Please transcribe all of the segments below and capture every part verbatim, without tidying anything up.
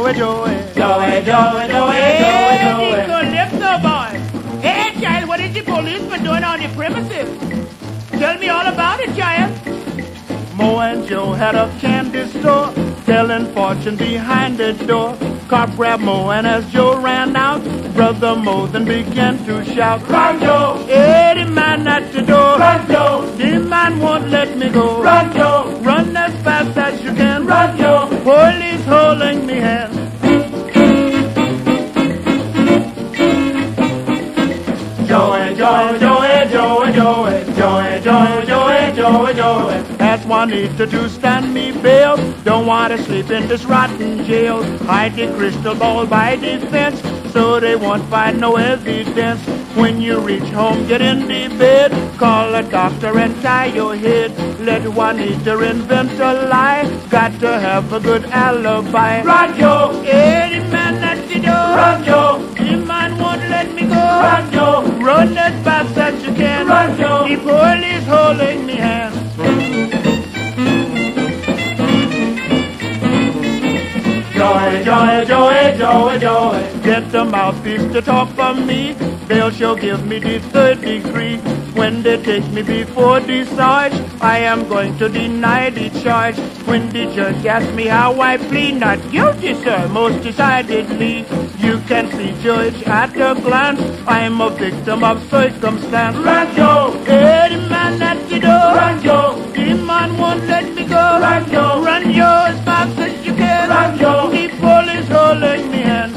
Joey, Joey. Joey, Joey, Joey, Hey, Joey, Joey. Calypso boy. Hey, child, what is the policeman doing on the premises? Tell me all about it, child. Mo and Joe had a candy store, telling fortune behind the door. Cop grabbed Mo, and as Joe ran out, Brother Mo then began to shout, Run, Joe! hey, the man at the door, Run, Joe! the man won't let me go. Run, Joe! Run as fast as you can. Run, Joe! Police holding me hand. Joey, Joey, Joey, Joey, Joey, Joey, Joey, Joey, Joey, Joey. Ask Juanita to stand me bail. Don't want to sleep in this rotten jail. Hide the crystal ball by the fence, so they won't find no evidence. When you reach home, get in the bed, call a doctor and tie your head. Let Juanita invent a lie. Got to have a good alibi. Run, Joe! Hey, the man at the door. Run, Joe! The man won't let me go. Run, Joe! Run as fast as you can. Run, Joe! The police holding me hand. Joey, Joey, Joey, Joey, Joey. Get the mouthpiece to talk for me. They'll sure give me the third degree. When they take me before the sarge, I am going to deny the charge. When the judge asks me how I plead, not guilty, sir, most decidedly. You can see, Judge, at a glance, I'm a victim of circumstance. Run, Joe! Hey, the man at the door. Run, Joe! The man won't let me go. Run, Joe! Run, Joe, as fast as you can. Run, Joe! The police holding me hand.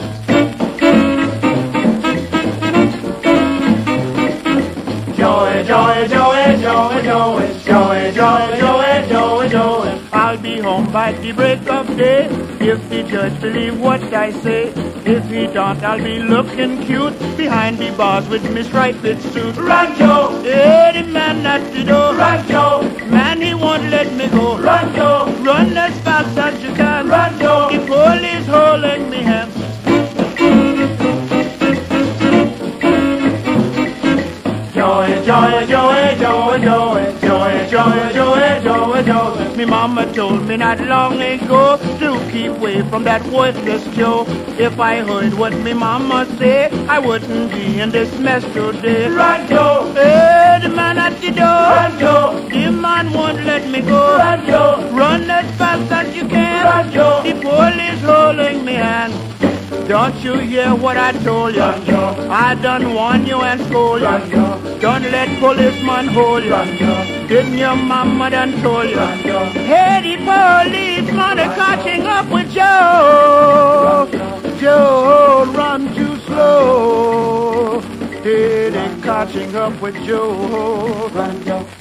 Joey, Joey, Joey, Joey, Joey, Joey, Joey, Joey, Joey, Joey. I'll be home by the break of day, if the judge believe what I say. If he don't, I'll be looking cute behind the bars with me striped suit. Run, Joe! Hey, the man at the door. Run, Joe! Man, he won't let me go. Run, Joe! Run as fast as you can. Run, Joe! The police holding me hand. Joey, Joey, Joey, Joey, Joey, Joey, Joey, Joey, Joey, Joey. Me mama told me not long ago to keep away from that worthless Joe. If I heard what me mama say, I wouldn't be in this mess today. Run, Joe! Hey, the man at the door. Run, Joe! The man won't let me go. Run, Joe! Run as fast as you can. Run, Joe! The police holding me hand. Don't you hear what I told you? Run, Joe! I done warn you and scold you. Run, Joe! Don't let policeman hold you. Run, Joe! Didn't your mama done told you? Run, Joe! Hey, the policeman are catching up with Joe. Joe, run too slow. Hey, they catching up with Joe. Run, Joe!